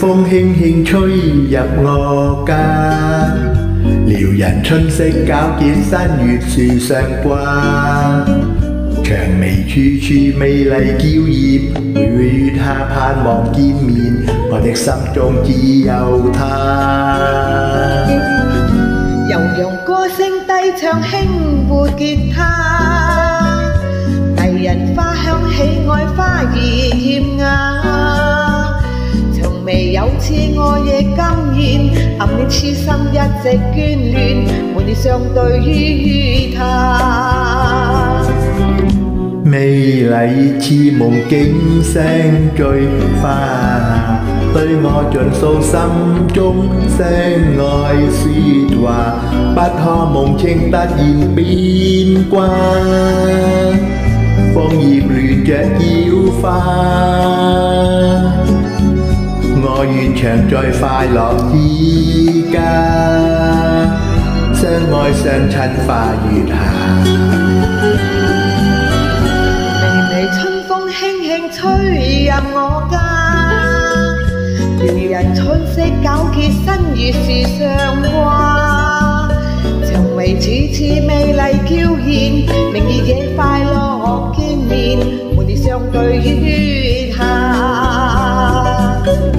風輕輕吹入我家，撩人春色皎潔，新月樹上掛。薔薇處處美麗嬌豔，每月下盼望見面，我的心中只有她。 悠揚歌聲低唱輕撥吉他，迷人花香喜愛花兒甜雅。薔薇有次我亦甘願，暗戀痴心一直眷戀，每年相對於她。 美麗似夢境聲醉花下，對我盡訴心中聲愛説話，不可夢情突然變卦，楓葉亂着妖花。我願長在快樂之家，相愛相親花月下。吹入我家，撩人春色皎潔，新月樹上掛。薔薇處處美麗嬌豔，明月夜快樂見面，每年相對月下。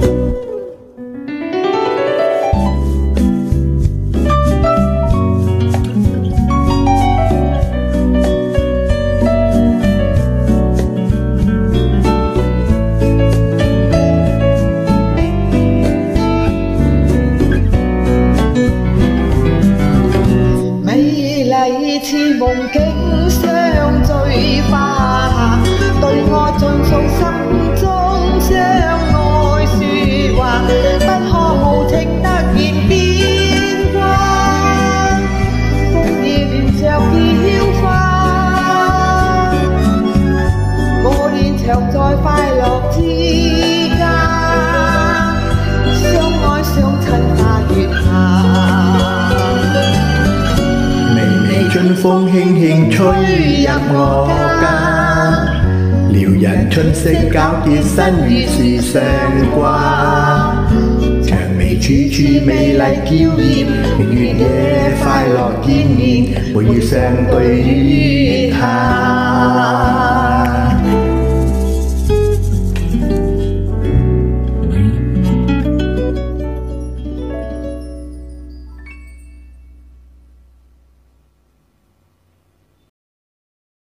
似夢境相醉花下，對我盡訴心中相愛説話，不可無情突然變卦，楓葉亂着嬌花。我願長在快樂之家，相愛相親花月下。春風輕輕吹入我家，撩人春色皎潔，新月樹上掛。薔薇處處美麗嬌豔，明月夜快樂見面，每月相對於她。